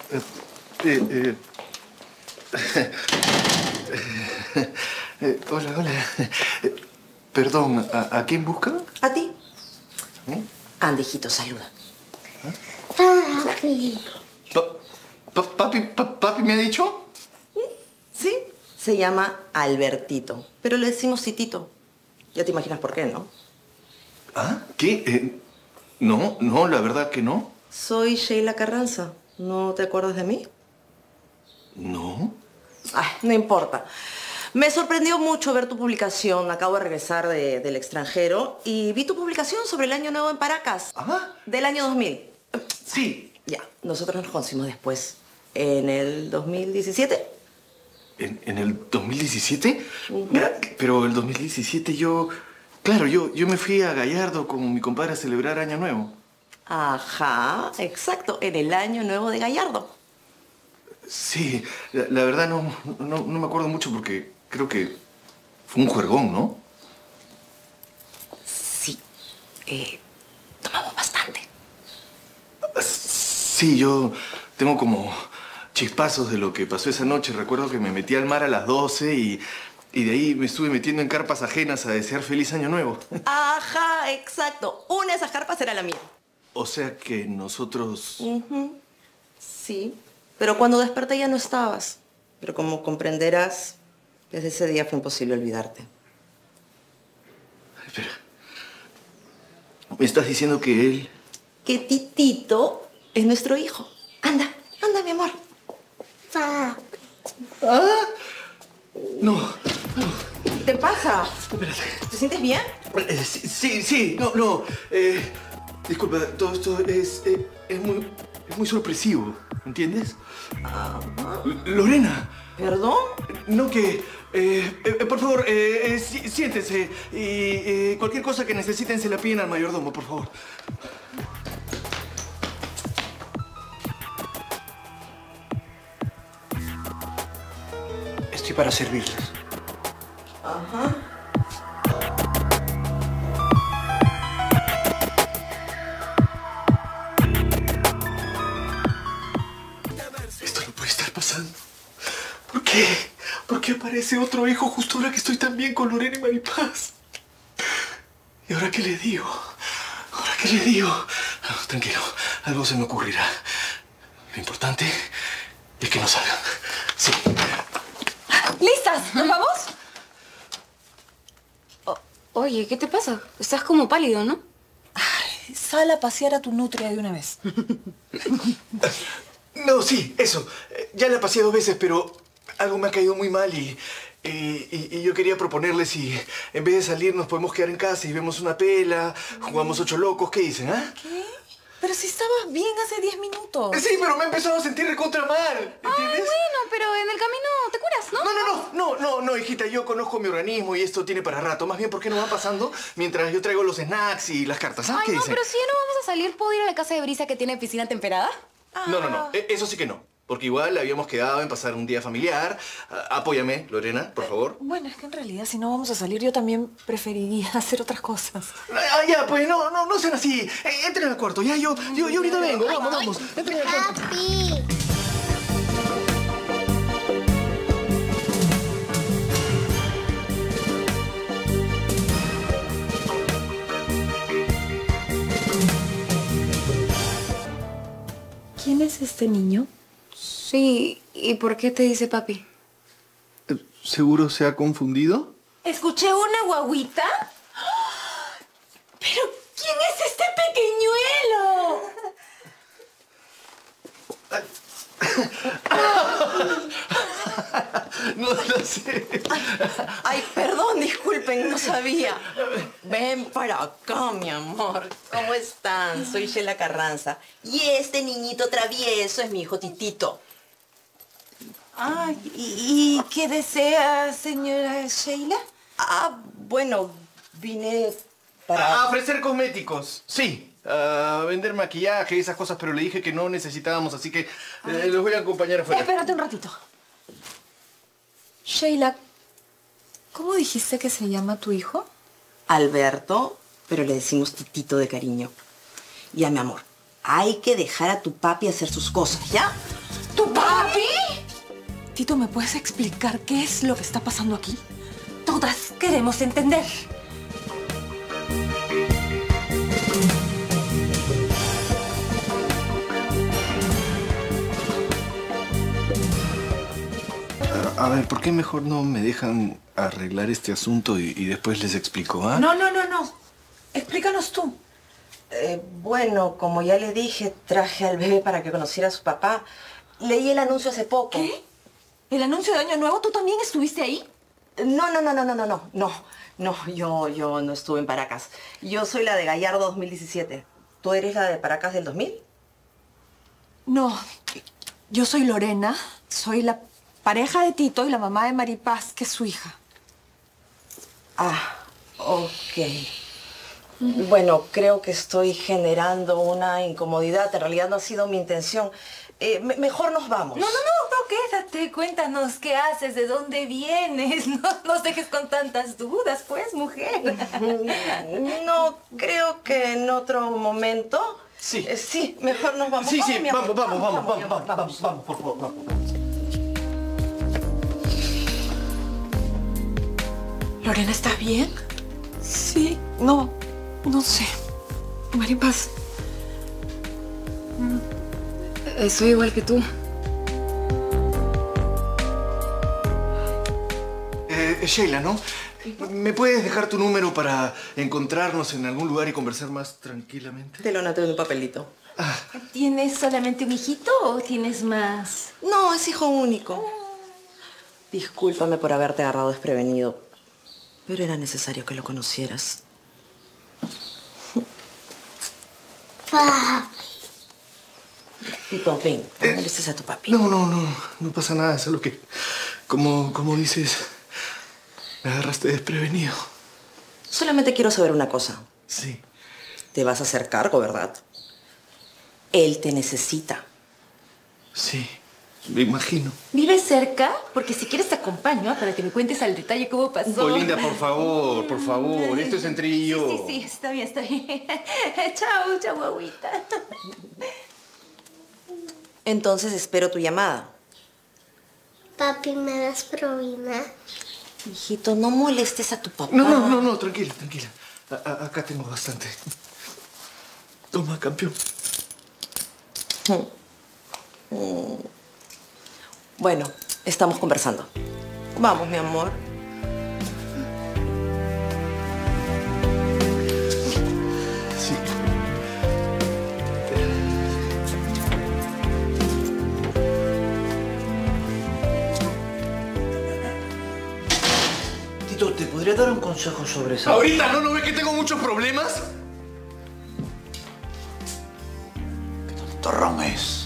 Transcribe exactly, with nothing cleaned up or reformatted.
Eh, eh, eh, hola, hola. Eh, perdón, ¿a, ¿a quién busca? ¿A ti? ¿Eh? Anda, hijito, saluda. Papi. Pa, pa, papi, pa, ¿Papi me ha dicho? Sí, se llama Albertito, pero le decimos Titito. Ya te imaginas por qué, ¿no? ¿Ah? ¿Qué? Eh, no, no, la verdad que no. Soy Sheila Carranza. ¿No te acuerdas de mí? No. Ay, no importa. Me sorprendió mucho ver tu publicación. Acabo de regresar de- del extranjero y vi tu publicación sobre el Año Nuevo en Paracas. ¿Ah? Del año dos mil. Sí. Ya, nosotros nos conocimos después. ¿En el dos mil diecisiete? ¿En, en el dos mil diecisiete? Mira, pero el dos mil diecisiete yo... Claro, yo, yo me fui a Gallardo con mi compadre a celebrar Año Nuevo. Ajá, exacto, en el Año Nuevo de Gallardo. Sí, la, la verdad no, no, no me acuerdo mucho porque creo que fue un juergón, ¿no? Sí, eh, tomamos bastante. Sí, yo tengo como chispazos de lo que pasó esa noche. Recuerdo que me metí al mar a las doce y, y de ahí me estuve metiendo en carpas ajenas a desear feliz año nuevo. Ajá, exacto. Una de esas carpas era la mía. O sea que nosotros... Ujú. Sí, pero cuando desperté ya no estabas. Pero como comprenderás, desde ese día fue imposible olvidarte. Espera. ¿Me estás diciendo que él... Que Titito es nuestro hijo. Anda, anda, mi amor. Papi. ¿Ah? No, no. ¿Qué te pasa? Espérate. ¿Te sientes bien? Eh, sí, sí, sí, no, no. Eh, disculpa, todo esto es, eh, es, muy, es muy sorpresivo, ¿entiendes? Lorena. ¿Perdón? No que... eh, eh, por favor, eh, eh, si- siéntense y eh, cualquier cosa que necesiten se la piden al mayordomo, por favor. Estoy para servirles. Ajá. Esto no puede estar pasando. ¿Por qué? ¿Por qué aparece otro hijo justo ahora que estoy tan bien con Lorena y Maripaz? ¿Y ahora qué le digo? ¿Ahora qué le digo? No, tranquilo, algo se me ocurrirá. Lo importante es que no salgan. Sí. ¿Listas? ¿Nos vamos? O- oye, ¿qué te pasa? Estás como pálido, ¿no? Ay, sal a pasear a tu nutria de una vez. No, sí, eso. Eh, Ya la pasé dos veces, pero algo me ha caído muy mal y, y, y- y yo quería proponerles si en vez de salir nos podemos quedar en casa y vemos una pela, jugamos ocho locos. ¿Qué dicen, ah? ¿Qué? Pero si estabas bien hace diez minutos. Sí, pero me he empezado a sentir recontra mal, ¿entiendes? Ay, bueno, pero en el camino te curas, ¿no? No, no, no, no, no, no, hijita, yo conozco mi organismo y esto tiene para rato. Más bien, ¿por qué no va pasando mientras yo traigo los snacks y las cartas? ¿Ah? Ay, ¿Qué no, dicen? pero si ya no vamos a salir, ¿puedo ir a la casa de Brisa que tiene piscina temperada? No, no, no, e- eso sí que no. Porque igual habíamos quedado en pasar un día familiar. Ah, apóyame, Lorena, por favor. Bueno, es que en realidad si no vamos a salir yo también preferiría hacer otras cosas. Ah, ya, pues no, no, no sean así. Eh, entren al cuarto, ya, yo, yo, yo ahorita vengo. Vamos, vamos. Entren al cuarto. Papi. ¿Quién es este niño? Sí, ¿y por qué te dice papi? ¿Seguro se ha confundido? ¿Escuché una guaguita? ¿Pero quién es este pequeñuelo? No lo sé. Ay, perdón, disculpen, no sabía. Ven para acá, mi amor. ¿Cómo están? Soy Sheila Carranza. Y este niñito travieso es mi hijo Titito. Ay, ¿y, y qué desea, señora Sheila? Ah, bueno, vine A para... ofrecer cosméticos, sí. A vender maquillaje y esas cosas, pero le dije que no necesitábamos, así que eh, los voy a acompañar afuera. Espérate un ratito. Sheila, ¿cómo dijiste que se llama tu hijo? Alberto, pero le decimos Titito de cariño. Ya, mi amor, hay que dejar a tu papi hacer sus cosas, ¿ya? ¿Tu papi? Tito, ¿me puedes explicar qué es lo que está pasando aquí? Todas queremos entender. A, a ver, ¿por qué mejor no me dejan arreglar este asunto y, y después les explico, ah? No, no, no, no. Explícanos tú. Eh, bueno, como ya le dije, traje al bebé para que conociera a su papá. Leí el anuncio hace poco. ¿Qué? ¿El anuncio de Año Nuevo? ¿Tú también estuviste ahí? No, no, no, no, no, no, no, no, no, yo, yo no estuve en Paracas. Yo soy la de Gallardo dos mil diecisiete. ¿Tú eres la de Paracas del dos mil? No, yo soy Lorena, soy la pareja de Tito y la mamá de Maripaz, que es su hija. Ah, ok. Bueno, creo que estoy generando una incomodidad. En realidad no ha sido mi intención. Eh, me- mejor nos vamos. No, no, no, no, quédate, cuéntanos qué haces, de dónde vienes. No nos dejes con tantas dudas, pues, mujer. No, creo que en otro momento... Sí. Eh, sí, mejor nos vamos. Sí, sí, mi amor. vamos, vamos, vamos, mi vamos, amor, vamos, vamos, vamos, por favor, vamos. Lorena, ¿estás bien? Sí, no, no sé. Maripaz. Eh, Soy igual que tú. Eh, Sheila, ¿no? ¿Me puedes dejar tu número para encontrarnos en algún lugar y conversar más tranquilamente? Te lo anoté en un papelito. ¿Tienes solamente un hijito o tienes más? No, es hijo único. Discúlpame por haberte agarrado desprevenido, pero era necesario que lo conocieras. Papi. Tito, ven, no molestes a tu papi. No, no, no, no pasa nada, es solo que, como, como dices, me agarraste desprevenido. Solamente quiero saber una cosa. Sí. Te vas a hacer cargo, ¿verdad? Él te necesita. Sí, me imagino. ¿Vives cerca? Porque si quieres te acompaño, ¿ah? Para que me cuentes al detalle cómo pasó. Linda, por favor, por favor, esto es entre ella y yo. Sí, sí, está bien, está bien. Chao, chao, agüita. Entonces espero tu llamada. Papi, ¿me das propina? Hijito, no molestes a tu papá. No, no, no, no, tranquila, tranquila. A- a- acá tengo bastante. Toma, campeón. Bueno, estamos conversando. Vamos, mi amor. Sí. Tito, ¿te podría dar un consejo sobre eso? ¿Ahorita no, no ves que tengo muchos problemas? Torrón es.